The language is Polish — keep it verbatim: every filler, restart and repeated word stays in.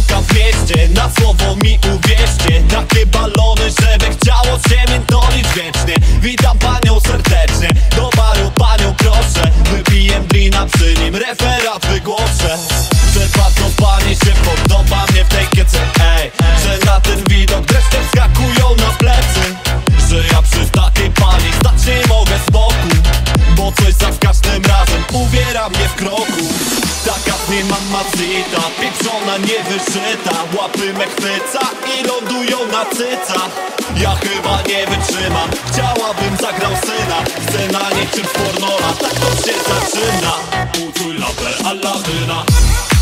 Szuka w mieście, na słowo mi uwierzcie. Takie balony, żeby chciało się miętolić wiecznie. Witam panią serdecznie, do baru panią proszę. Wypiję drina przy nim, referat wygłoszę. Że bardzo pani się podoba mnie w tej kiece, ej. Że na ten widok dreszcze wskakują na plecy. Że ja przy takiej pani stać nie mogę z boku, bo coś za każdym razem uwiera mnie w kroku. Taka z niej mamacita, pieprzona, niewyszyta. Łapy me chwyca i lądują na cycach. Ja chyba nie wytrzymam, chciałabym zagrał syna. Chcę na niczym z pornola, tak to się zaczyna. Uczuj lapę Aladyna.